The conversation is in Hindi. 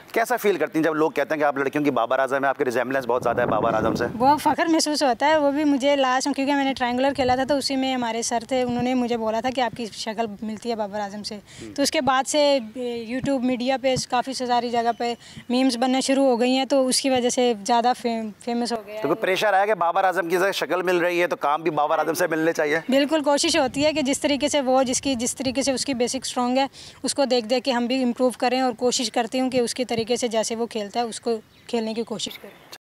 कैसा फील करती हैं जब लोग कहते हैं कि आप लड़कियों की बाबर आजम है, आपके रिजेम्बलेंस बहुत ज़्यादा है बाबर आजम से? वो फ़ख्र महसूस होता है। वो भी मुझे लास्ट में, क्योंकि मैंने ट्रायंगुलर खेला था तो उसी में हमारे सर थे, उन्होंने मुझे बोला था कि आपकी शक्ल मिलती है बाबर आजम से। तो उसके बाद से यूट्यूब मीडिया पे काफ़ी सारी जगह पे मीम्स बनना शुरू हो गई हैं, तो उसकी वजह से ज़्यादा फेमस हो गया। तो कोई प्रेशर आया कि बाबर आजम की शक्ल मिल रही है तो काम भी बाबर आजम से मिलने चाहिए? बिल्कुल कोशिश होती है कि जिस तरीके से वो जिस तरीके से उसकी बेसिक स्ट्रॉन्ग है, उसको देख देख के हम भी इम्प्रूव करें, और कोशिश करती हूँ कि उसके तरीके से जैसे वो खेलता है उसको खेलने की कोशिश करें।